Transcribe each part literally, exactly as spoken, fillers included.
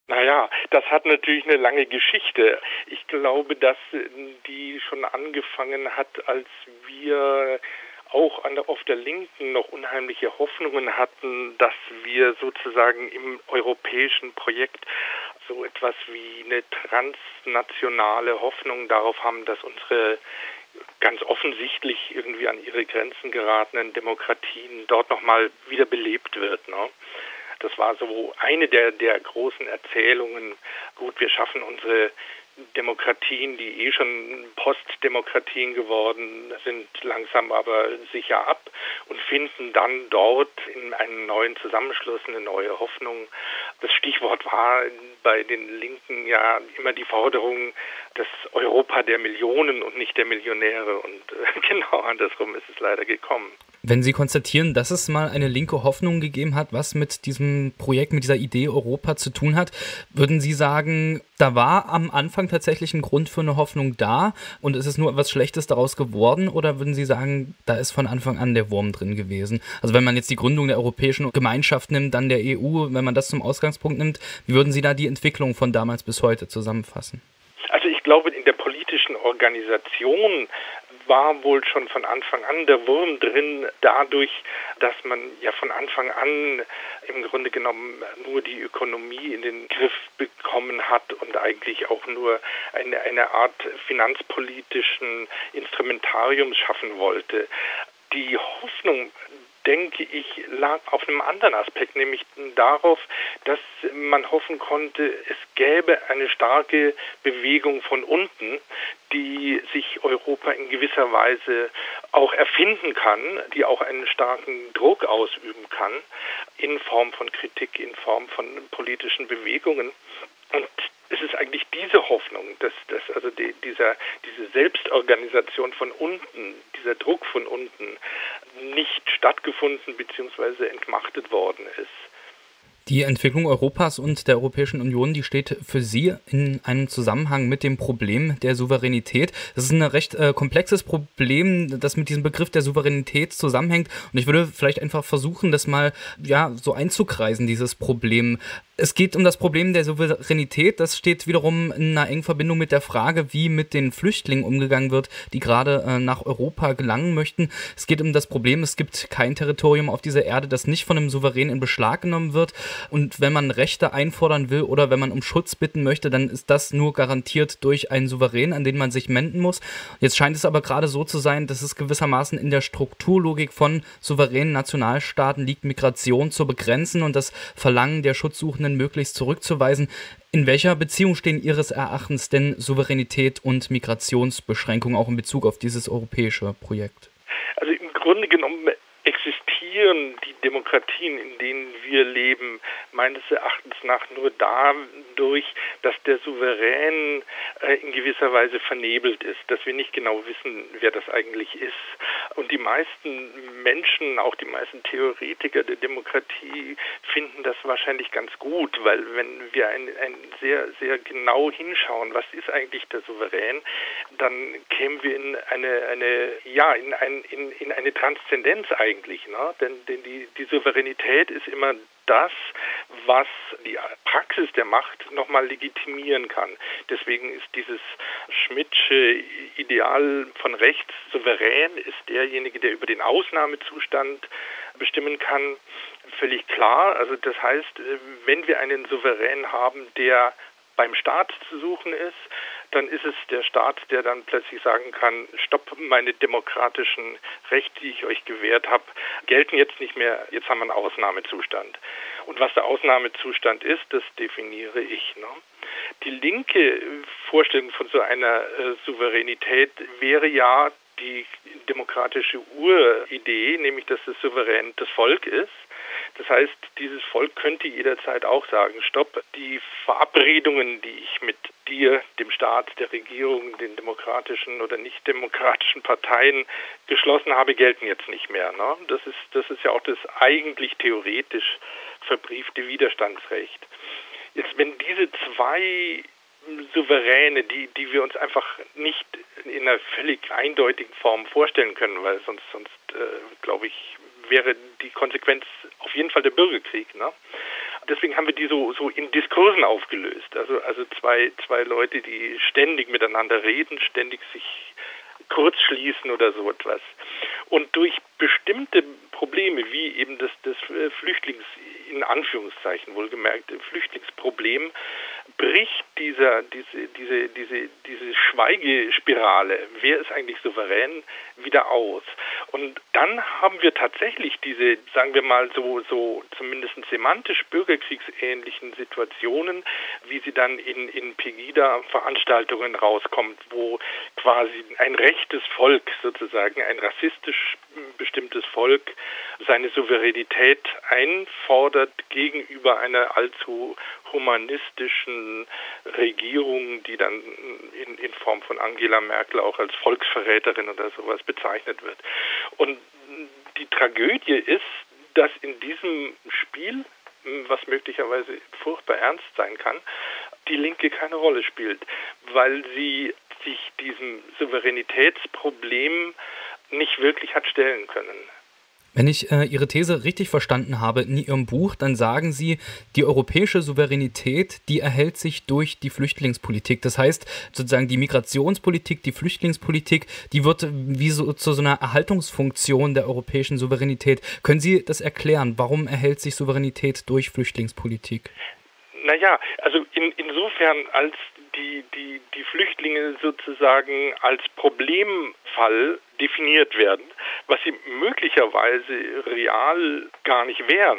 Naja, das hat natürlich eine lange Geschichte. Ich glaube, dass die schon angefangen hat, als wir auch an der, auf der Linken noch unheimliche Hoffnungen hatten, dass wir sozusagen im europäischen Projekt so etwas wie eine transnationale Hoffnung darauf haben, dass unsere ganz offensichtlich irgendwie an ihre Grenzen geratenen Demokratien dort nochmal wieder belebt wird, ne? Das war so eine der, der großen Erzählungen. Gut, wir schaffen unsere Demokratien, die eh schon Postdemokratien geworden sind, langsam aber sicher ab und finden dann dort in einem neuen Zusammenschluss eine neue Hoffnung. Das Stichwort war bei den Linken ja immer die Forderung, das Europa der Millionen und nicht der Millionäre. Und äh, genau andersrum ist es leider gekommen. Wenn Sie konstatieren, dass es mal eine linke Hoffnung gegeben hat, was mit diesem Projekt, mit dieser Idee Europa zu tun hat, würden Sie sagen, da war am Anfang tatsächlich ein Grund für eine Hoffnung da und ist es nur etwas Schlechtes daraus geworden, oder würden Sie sagen, da ist von Anfang an der Wurm drin gewesen? Also wenn man jetzt die Gründung der Europäischen Gemeinschaft nimmt, dann der E U, wenn man das zum Ausgangspunkt nimmt, wie würden Sie da die Entwicklung von damals bis heute zusammenfassen? Also ich glaube, in der politischen Organisation war wohl schon von Anfang an der Wurm drin, dadurch, dass man ja von Anfang an im Grunde genommen nur die Ökonomie in den Griff bekommen hat und eigentlich auch nur eine, eine Art finanzpolitischen Instrumentariums schaffen wollte. Die Hoffnung, denke ich, lag auf einem anderen Aspekt, nämlich darauf, dass man hoffen konnte, es gäbe eine starke Bewegung von unten, die sich Europa in gewisser Weise auch erfinden kann, die auch einen starken Druck ausüben kann, in Form von Kritik, in Form von politischen Bewegungen. Und es ist eigentlich diese Hoffnung, dass, dass also die, dieser, diese Selbstorganisation von unten, dieser Druck von unten nicht stattgefunden bzw. entmachtet worden ist. Die Entwicklung Europas und der Europäischen Union, die steht für Sie in einem Zusammenhang mit dem Problem der Souveränität. Das ist ein recht äh, komplexes Problem, das mit diesem Begriff der Souveränität zusammenhängt. Und ich würde vielleicht einfach versuchen, das mal ja so einzukreisen, dieses Problem. Es geht um das Problem der Souveränität. Das steht wiederum in einer engen Verbindung mit der Frage, wie mit den Flüchtlingen umgegangen wird, die gerade äh, nach Europa gelangen möchten. Es geht um das Problem, es gibt kein Territorium auf dieser Erde, das nicht von einem Souverän in Beschlag genommen wird. Und wenn man Rechte einfordern will oder wenn man um Schutz bitten möchte, dann ist das nur garantiert durch einen Souverän, an den man sich wenden muss. Jetzt scheint es aber gerade so zu sein, dass es gewissermaßen in der Strukturlogik von souveränen Nationalstaaten liegt, Migration zu begrenzen und das Verlangen der Schutzsuchenden möglichst zurückzuweisen. In welcher Beziehung stehen Ihres Erachtens denn Souveränität und Migrationsbeschränkung auch in Bezug auf dieses europäische Projekt? Also im Grunde genommen existieren die Demokratien, in denen wir leben, meines Erachtens nach nur dadurch, dass der Souverän äh, in gewisser Weise vernebelt ist, dass wir nicht genau wissen, wer das eigentlich ist. Und die meisten Menschen, auch die meisten Theoretiker der Demokratie, finden das wahrscheinlich ganz gut, weil wenn wir ein, ein sehr, sehr genau hinschauen, was ist eigentlich der Souverän, dann kämen wir in eine, eine ja, in, ein, in, in eine Transzendenz eigentlich, ne? Denn, denn die, die Souveränität ist immer das, was die Praxis der Macht nochmal legitimieren kann. Deswegen ist dieses Schmidtsche Ideal von rechts, souverän ist derjenige, der über den Ausnahmezustand bestimmen kann, völlig klar. Also das heißt, wenn wir einen Souverän haben, der beim Staat zu suchen ist, dann ist es der Staat, der dann plötzlich sagen kann, stopp, meine demokratischen Rechte, die ich euch gewährt habe, gelten jetzt nicht mehr, jetzt haben wir einen Ausnahmezustand. Und was der Ausnahmezustand ist, das definiere ich. Ne? Die linke Vorstellung von so einer äh, Souveränität wäre ja die demokratische Uridee, nämlich dass das Souverän das Volk ist. Das heißt, dieses Volk könnte jederzeit auch sagen, stopp, die Verabredungen, die ich mit dir, dem Staat, der Regierung, den demokratischen oder nicht demokratischen Parteien geschlossen habe, gelten jetzt nicht mehr. Ne? Das ist, das ist ja auch das eigentlich theoretisch verbriefte Widerstandsrecht. Jetzt, wenn diese zwei Souveräne, die, die wir uns einfach nicht in einer völlig eindeutigen Form vorstellen können, weil sonst, sonst äh, glaube ich, wäre die Konsequenz auf jeden Fall der Bürgerkrieg. Ne? deswegen haben wir die so, so in Diskursen aufgelöst. Also, also zwei, zwei Leute, die ständig miteinander reden, ständig sich kurz schließen oder so etwas. Und durch bestimmte Probleme, wie eben das, das Flüchtlings, in Anführungszeichen wohlgemerkt, Flüchtlingsproblem, bricht dieser, diese, diese, diese, diese Schweigespirale, wer ist eigentlich souverän, wieder aus. Und dann haben wir tatsächlich diese, sagen wir mal so, so zumindest semantisch bürgerkriegsähnlichen Situationen, wie sie dann in, in Pegida-Veranstaltungen rauskommt, wo quasi ein rechtes Volk sozusagen, ein rassistisch bestimmtes Volk, seine Souveränität einfordert gegenüber einer allzu humanistischen Regierung, die dann in, in Form von Angela Merkel auch als Volksverräterin oder sowas bezeichnet wird. Und die Tragödie ist, dass in diesem Spiel, was möglicherweise furchtbar ernst sein kann, die Linke keine Rolle spielt, weil sie sich diesem Souveränitätsproblem nicht wirklich hat stellen können. Wenn ich äh, Ihre These richtig verstanden habe in Ihrem Buch, dann sagen Sie, die europäische Souveränität, die erhält sich durch die Flüchtlingspolitik. Das heißt, sozusagen die Migrationspolitik, die Flüchtlingspolitik, die wird wie so zu so einer Erhaltungsfunktion der europäischen Souveränität. Können Sie das erklären? Warum erhält sich Souveränität durch Flüchtlingspolitik? Naja, also in, insofern, als die, die, die Flüchtlinge sozusagen als Problemfall definiert werden, was sie möglicherweise real gar nicht wären,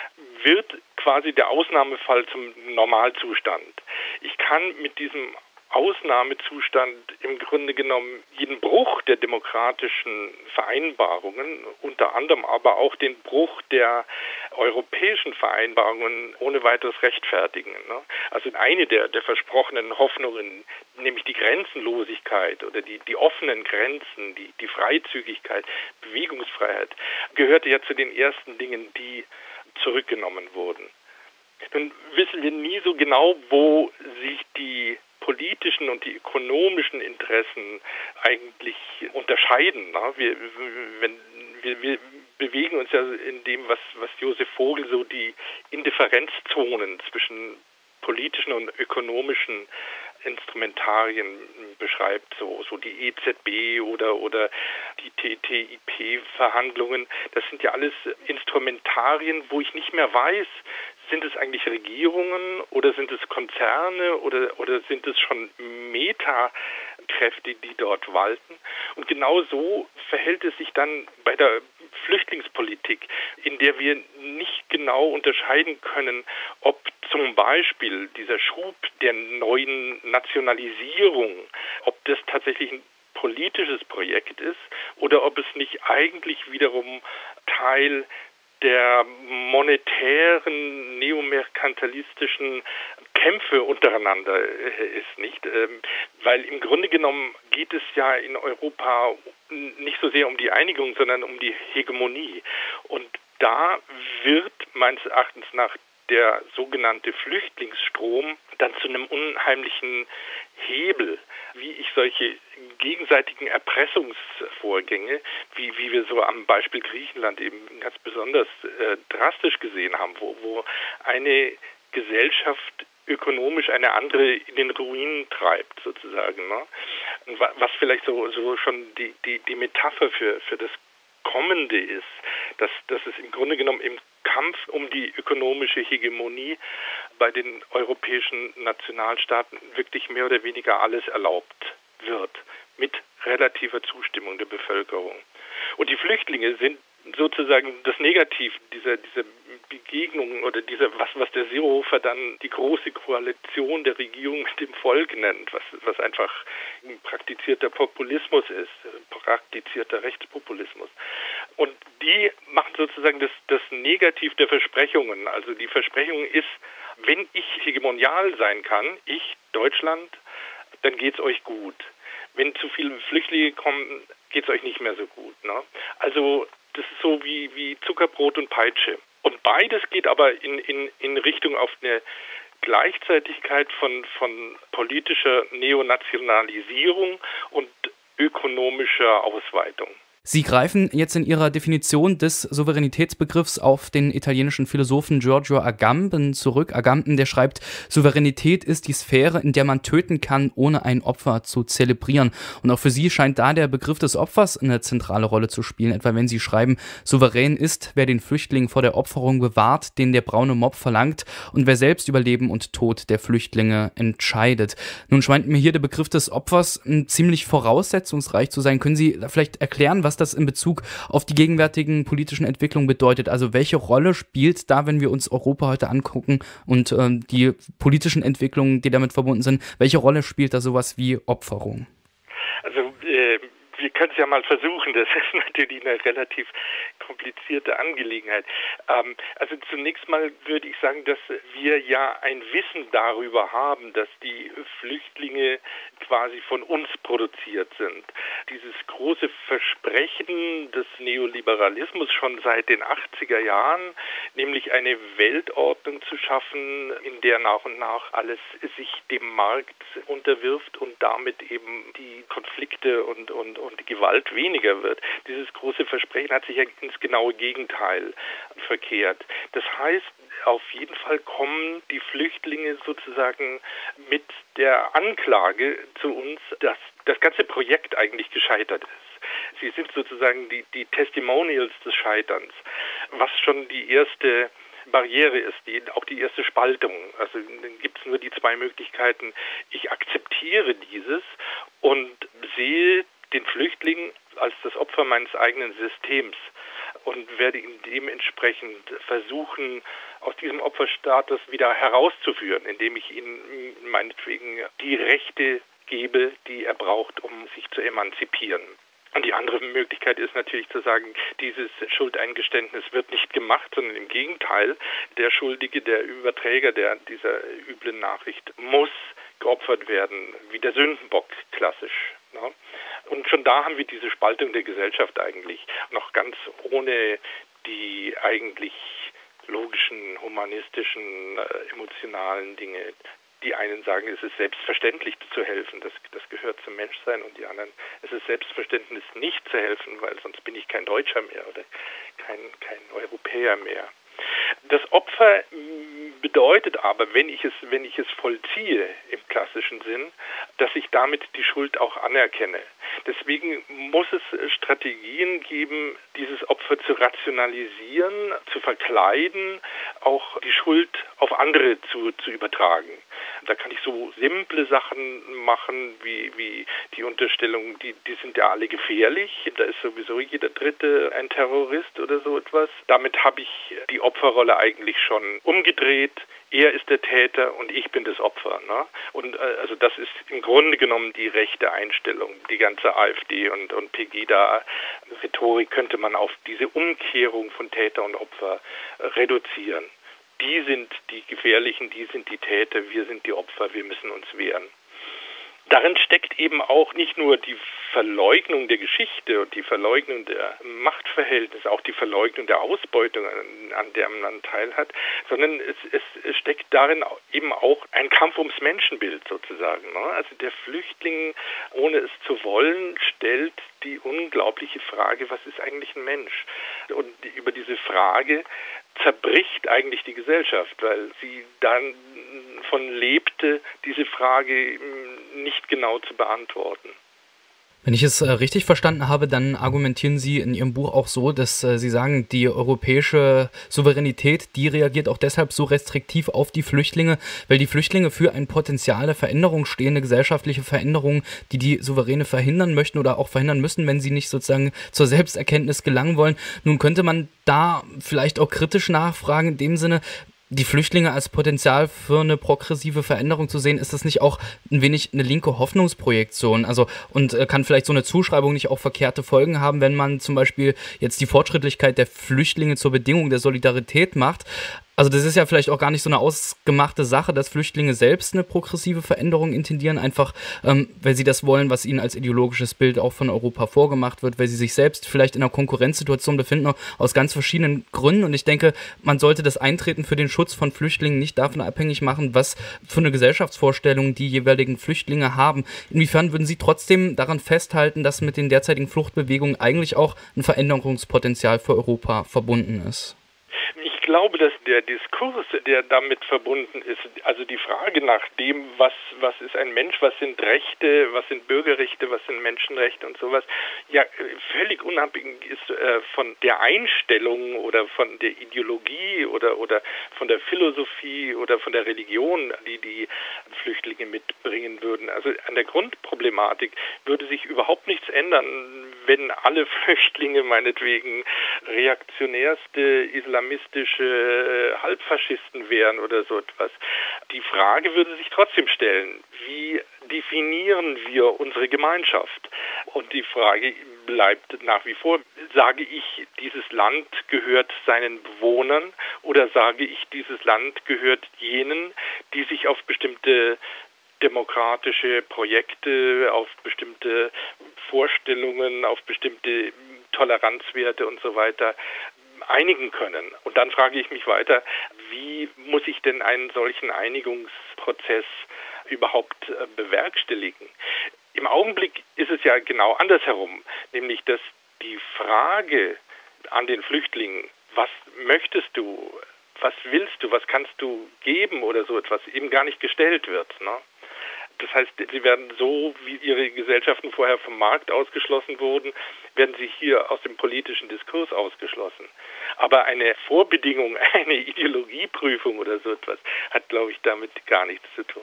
wird quasi der Ausnahmefall zum Normalzustand. Ich kann mit diesem Ausnahmezustand im Grunde genommen jeden Bruch der demokratischen Vereinbarungen, unter anderem aber auch den Bruch der europäischen Vereinbarungen ohne weiteres rechtfertigen. Ne? Also eine der, der versprochenen Hoffnungen, nämlich die Grenzenlosigkeit oder die, die offenen Grenzen, die, die Freizügigkeit, Bewegungsfreiheit, gehörte ja zu den ersten Dingen, die zurückgenommen wurden. Nun wissen wir nie so genau, wo sich die politischen und die ökonomischen Interessen eigentlich unterscheiden. Ne? Wir, wenn, wir, wir bewegen uns ja in dem, was, was Josef Vogel so die Indifferenzzonen zwischen politischen und ökonomischen Instrumentarien beschreibt, so, so die E Z B oder, oder die T T I P-Verhandlungen. Das sind ja alles Instrumentarien, wo ich nicht mehr weiß, sind es eigentlich Regierungen oder sind es Konzerne oder, oder sind es schon Metakräfte, die dort walten? Und genau so verhält es sich dann bei der Flüchtlingspolitik, in der wir nicht genau unterscheiden können, ob zum Beispiel dieser Schub der neuen Nationalisierung, ob das tatsächlich ein politisches Projekt ist oder ob es nicht eigentlich wiederum Teil der monetären, neomerkantilistischen Kämpfe untereinander ist, nicht? Weil im Grunde genommen geht es ja in Europa nicht so sehr um die Einigung, sondern um die Hegemonie. Und da wird meines Erachtens nach der sogenannte Flüchtlingsstrom dann zu einem unheimlichen Hebel, wie ich solche gegenseitigen Erpressungsvorgänge, wie, wie wir so am Beispiel Griechenland eben ganz besonders äh, drastisch gesehen haben, wo, wo eine Gesellschaft ökonomisch eine andere in den Ruin treibt, sozusagen. Ne? Was vielleicht so, so schon die, die, die Metapher für, für das Kommende ist, dass, dass es im Grunde genommen im Kampf um die ökonomische Hegemonie bei den europäischen Nationalstaaten wirklich mehr oder weniger alles erlaubt wird, mit relativer Zustimmung der Bevölkerung. Und die Flüchtlinge sind sozusagen das Negativ dieser, dieser Begegnungen oder dieser, was, was der Seehofer dann die große Koalition der Regierung mit dem Volk nennt, was, was einfach ein praktizierter Populismus ist, praktizierter Rechtspopulismus. Und die machen sozusagen das, das Negativ der Versprechungen. Also die Versprechung ist, wenn ich hegemonial sein kann, ich, Deutschland, dann geht's euch gut. Wenn zu viele Flüchtlinge kommen, geht's euch nicht mehr so gut. Ne? Also das ist so wie, wie Zuckerbrot und Peitsche. Und beides geht aber in, in, in Richtung auf eine Gleichzeitigkeit von, von politischer Neonationalisierung und ökonomischer Ausweitung. Sie greifen jetzt in Ihrer Definition des Souveränitätsbegriffs auf den italienischen Philosophen Giorgio Agamben zurück. Agamben, der schreibt, Souveränität ist die Sphäre, in der man töten kann, ohne ein Opfer zu zelebrieren. Und auch für Sie scheint da der Begriff des Opfers eine zentrale Rolle zu spielen. Etwa wenn Sie schreiben, souverän ist, wer den Flüchtling vor der Opferung bewahrt, den der braune Mob verlangt und wer selbst über Leben und Tod der Flüchtlinge entscheidet. Nun scheint mir hier der Begriff des Opfers ziemlich voraussetzungsreich zu sein. Können Sie vielleicht erklären, was das in Bezug auf die gegenwärtigen politischen Entwicklungen bedeutet? Also welche Rolle spielt da, wenn wir uns Europa heute angucken und ähm, die politischen Entwicklungen, die damit verbunden sind, welche Rolle spielt da sowas wie Opferung? Also äh, wir können es ja mal versuchen, das ist natürlich eine relativ komplizierte Angelegenheit. Ähm, also zunächst mal würde ich sagen, dass wir ja ein Wissen darüber haben, dass die Flüchtlinge quasi von uns produziert sind. Dieses große Versprechen des Neoliberalismus schon seit den achtziger Jahren, nämlich eine Weltordnung zu schaffen, in der nach und nach alles sich dem Markt unterwirft und damit eben die Konflikte und, und, und die Gewalt weniger wird. Dieses große Versprechen hat sich ja ins genaue Gegenteil verkehrt. Das heißt, auf jeden Fall kommen die Flüchtlinge sozusagen mit der Anklage zu uns, dass das ganze Projekt eigentlich gescheitert ist. Sie sind sozusagen die, die Testimonials des Scheiterns, was schon die erste Barriere ist, die, auch die erste Spaltung. Also dann gibt es nur die zwei Möglichkeiten. Ich akzeptiere dieses und sehe den Flüchtling als das Opfer meines eigenen Systems und werde ihn dementsprechend versuchen, aus diesem Opferstatus wieder herauszuführen, indem ich ihm meinetwegen die Rechte gebe, die er braucht, um sich zu emanzipieren. Und die andere Möglichkeit ist natürlich zu sagen, dieses Schuldeingeständnis wird nicht gemacht, sondern im Gegenteil, der Schuldige, der Überträger der, dieser üblen Nachricht muss geopfert werden, wie der Sündenbock klassisch. Ne? Und schon da haben wir diese Spaltung der Gesellschaft eigentlich, noch ganz ohne die eigentlich logischen, humanistischen, äh, emotionalen Dinge. Die einen sagen, es ist selbstverständlich zu helfen, das, das gehört zum Menschsein, und die anderen, es ist Selbstverständnis nicht zu helfen, weil sonst bin ich kein Deutscher mehr oder kein, kein Europäer mehr. Das Opfer bedeutet aber, wenn ich es, wenn ich es vollziehe im klassischen Sinn, dass ich damit die Schuld auch anerkenne. Deswegen muss es Strategien geben, dieses Opfer zu rationalisieren, zu verkleiden, auch die Schuld auf andere zu, zu übertragen. Da kann ich so simple Sachen machen, wie, wie die Unterstellung, die, die sind ja alle gefährlich, da ist sowieso jeder Dritte ein Terrorist oder so etwas. Damit habe ich die Opferrolle eigentlich schon umgedreht. Er ist der Täter und ich bin das Opfer. Ne? Und äh, also das ist im Grunde genommen die rechte Einstellung. Die ganze AfD und, und Pegida-Rhetorik könnte man auf diese Umkehrung von Täter und Opfer äh, reduzieren. Die sind die Gefährlichen, die sind die Täter, wir sind die Opfer, wir müssen uns wehren. Darin steckt eben auch nicht nur die Verleugnung der Geschichte und die Verleugnung der Machtverhältnisse, auch die Verleugnung der Ausbeutung, an, an der man Teil hat, sondern es, es, es steckt darin eben auch ein Kampf ums Menschenbild sozusagen. Ne? Also der Flüchtling, ohne es zu wollen, stellt die unglaubliche Frage, was ist eigentlich ein Mensch? Und über diese Frage zerbricht eigentlich die Gesellschaft, weil sie dann von lebte, diese Frage nicht genau zu beantworten. Wenn ich es äh, richtig verstanden habe, dann argumentieren Sie in Ihrem Buch auch so, dass äh, Sie sagen, die europäische Souveränität, die reagiert auch deshalb so restriktiv auf die Flüchtlinge, weil die Flüchtlinge für ein Potenzial der Veränderung stehen, eine gesellschaftliche Veränderung, die die Souveräne verhindern möchten oder auch verhindern müssen, wenn sie nicht sozusagen zur Selbsterkenntnis gelangen wollen. Nun könnte man da vielleicht auch kritisch nachfragen, in dem Sinne, die Flüchtlinge als Potenzial für eine progressive Veränderung zu sehen, ist das nicht auch ein wenig eine linke Hoffnungsprojektion? Also und äh, kann vielleicht so eine Zuschreibung nicht auch verkehrte Folgen haben, wenn man zum Beispiel jetzt die Fortschrittlichkeit der Flüchtlinge zur Bedingung der Solidarität macht? Also das ist ja vielleicht auch gar nicht so eine ausgemachte Sache, dass Flüchtlinge selbst eine progressive Veränderung intendieren, einfach ähm, weil sie das wollen, was ihnen als ideologisches Bild auch von Europa vorgemacht wird, weil sie sich selbst vielleicht in einer Konkurrenzsituation befinden, aus ganz verschiedenen Gründen. Und ich denke, man sollte das Eintreten für den Schutz von Flüchtlingen nicht davon abhängig machen, was für eine Gesellschaftsvorstellung die jeweiligen Flüchtlinge haben. Inwiefern würden Sie trotzdem daran festhalten, dass mit den derzeitigen Fluchtbewegungen eigentlich auch ein Veränderungspotenzial für Europa verbunden ist? Ich glaube, dass der Diskurs, der damit verbunden ist, also die Frage nach dem, was, was ist ein Mensch, was sind Rechte, was sind Bürgerrechte, was sind Menschenrechte und sowas, ja völlig unabhängig ist äh, von der Einstellung oder von der Ideologie oder, oder von der Philosophie oder von der Religion, die die Flüchtlinge mitbringen würden. Also an der Grundproblematik würde sich überhaupt nichts ändern, wenn alle Flüchtlinge meinetwegen reaktionärste, islamistische Halbfaschisten wären oder so etwas. Die Frage würde sich trotzdem stellen, wie definieren wir unsere Gemeinschaft? Und die Frage bleibt nach wie vor, sage ich, dieses Land gehört seinen Bewohnern oder sage ich, dieses Land gehört jenen, die sich auf bestimmte demokratische Projekte, auf bestimmte Vorstellungen, auf bestimmte Toleranzwerte und so weiter einigen können. Und dann frage ich mich weiter, wie muss ich denn einen solchen Einigungsprozess überhaupt äh, bewerkstelligen? Im Augenblick ist es ja genau andersherum, nämlich dass die Frage an den Flüchtlingen, was möchtest du, was willst du, was kannst du geben oder so etwas, eben gar nicht gestellt wird, ne? Das heißt, sie werden so, wie ihre Gesellschaften vorher vom Markt ausgeschlossen wurden, werden sie hier aus dem politischen Diskurs ausgeschlossen. Aber eine Vorbedingung, eine Ideologieprüfung oder so etwas, hat, glaube ich, damit gar nichts zu tun.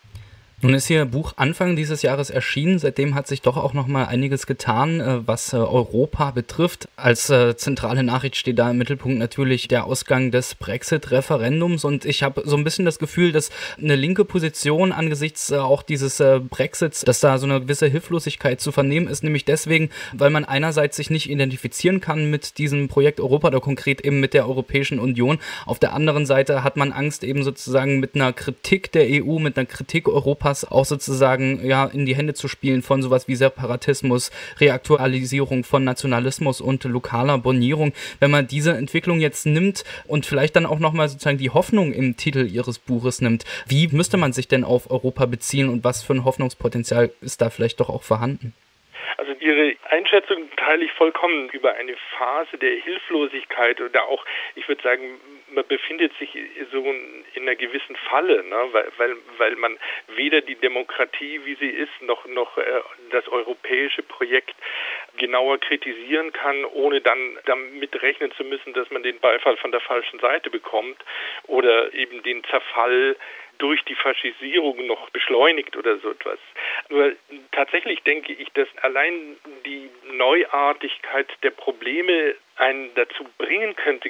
Nun ist Ihr Buch Anfang dieses Jahres erschienen. Seitdem hat sich doch auch noch mal einiges getan, was Europa betrifft. Als zentrale Nachricht steht da im Mittelpunkt natürlich der Ausgang des Brexit-Referendums. Und ich habe so ein bisschen das Gefühl, dass eine linke Position angesichts auch dieses Brexits, dass da so eine gewisse Hilflosigkeit zu vernehmen ist. Nämlich deswegen, weil man einerseits sich nicht identifizieren kann mit diesem Projekt Europa oder konkret eben mit der Europäischen Union. Auf der anderen Seite hat man Angst, eben sozusagen mit einer Kritik der E U, mit einer Kritik Europas auch sozusagen ja in die Hände zu spielen von sowas wie Separatismus, Reaktualisierung von Nationalismus und lokaler Bornierung. Wenn man diese Entwicklung jetzt nimmt und vielleicht dann auch nochmal sozusagen die Hoffnung im Titel Ihres Buches nimmt, wie müsste man sich denn auf Europa beziehen und was für ein Hoffnungspotenzial ist da vielleicht doch auch vorhanden? Also Ihre Einschätzung teile ich vollkommen über eine Phase der Hilflosigkeit oder auch, ich würde sagen, man befindet sich so in einer gewissen Falle, ne? weil, weil, weil man weder die Demokratie, wie sie ist, noch, noch äh, das europäische Projekt genauer kritisieren kann, ohne dann damit rechnen zu müssen, dass man den Beifall von der falschen Seite bekommt oder eben den Zerfall durch die Faschisierung noch beschleunigt oder so etwas. Nur tatsächlich denke ich, dass allein die Neuartigkeit der Probleme einen dazu bringen könnte,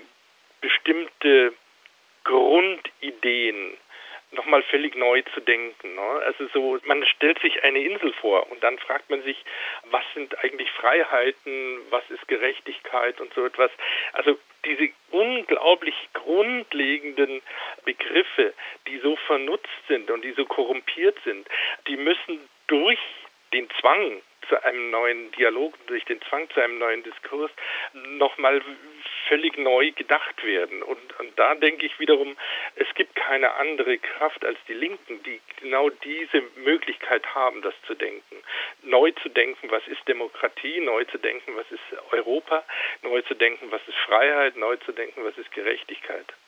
bestimmte Grundideen nochmal völlig neu zu denken. Ne? Also so, man stellt sich eine Insel vor und dann fragt man sich, was sind eigentlich Freiheiten, was ist Gerechtigkeit und so etwas. Also diese unglaublich grundlegenden Begriffe, die so vernutzt sind und die so korrumpiert sind, die müssen durch den Zwang zu einem neuen Dialog, durch den Zwang zu einem neuen Diskurs nochmal völlig neu gedacht werden. Und, und da denke ich wiederum, es gibt keine andere Kraft als die Linken, die genau diese Möglichkeit haben, das zu denken. Neu zu denken, was ist Demokratie, neu zu denken, was ist Europa, neu zu denken, was ist Freiheit, neu zu denken, was ist Gerechtigkeit.